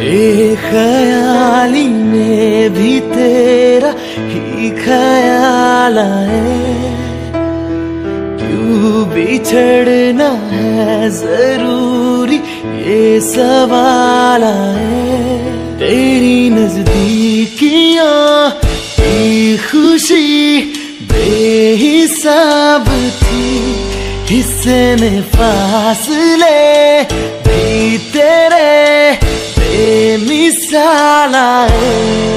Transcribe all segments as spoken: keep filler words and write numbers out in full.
बेख्याली में भी तेरा ही ख्याल आए, क्यों बिछड़ना है जरूरी ये सवाल आए। तेरी नजदीकियां की खुशी बेहिसाब थी, हिस्से में फासले भी तेरे बेमिसाल आए।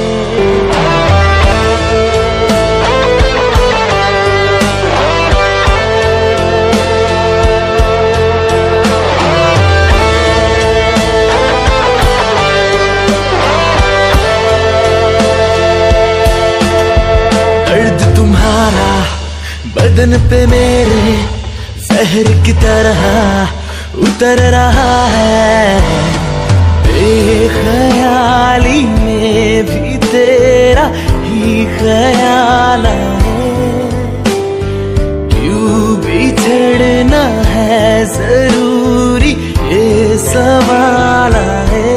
दर्द तुम्हारा बदन पे मेरे जहर की तरह उतर रहा है, बेख्याली में भी तेरा ही ख्याल आए, क्यों बिछड़ना है जरूरी ये सवाल आए।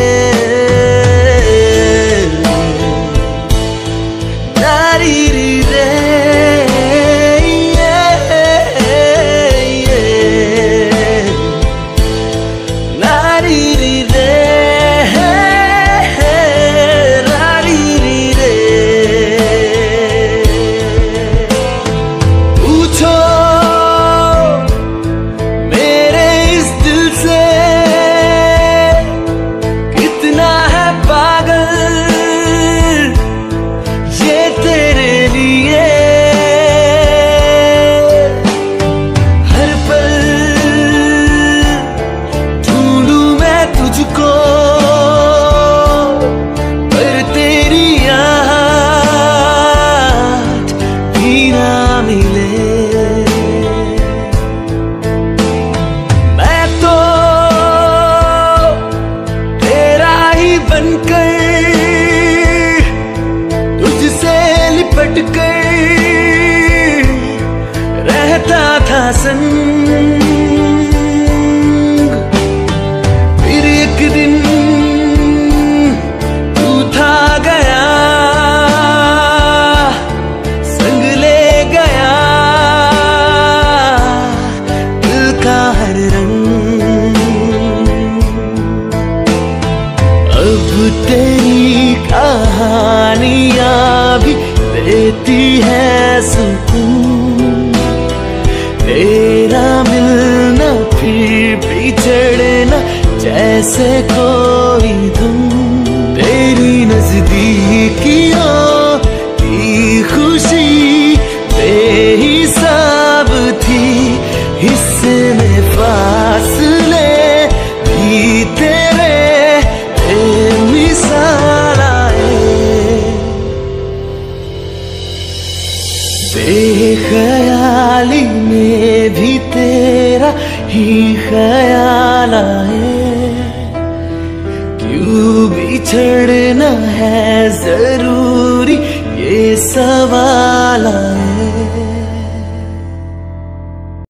रहता था संग, फिर एक दिन तू था गया, संग ले गया दिल का हर रंग। अब तेरी कहानियां भी देती है सुकून, तेरा मिलना फिर बिछड़ना जैसे कोई धुन। तेरी नजदीकियों की खुशी बेहिसाब थी, हिस्से में फासले भी तेरे बेमिसाल आए। बेख्याली में भी तेरा ही ख्याल आए, क्यों बिछड़ना है जरूरी ये सवाल आए।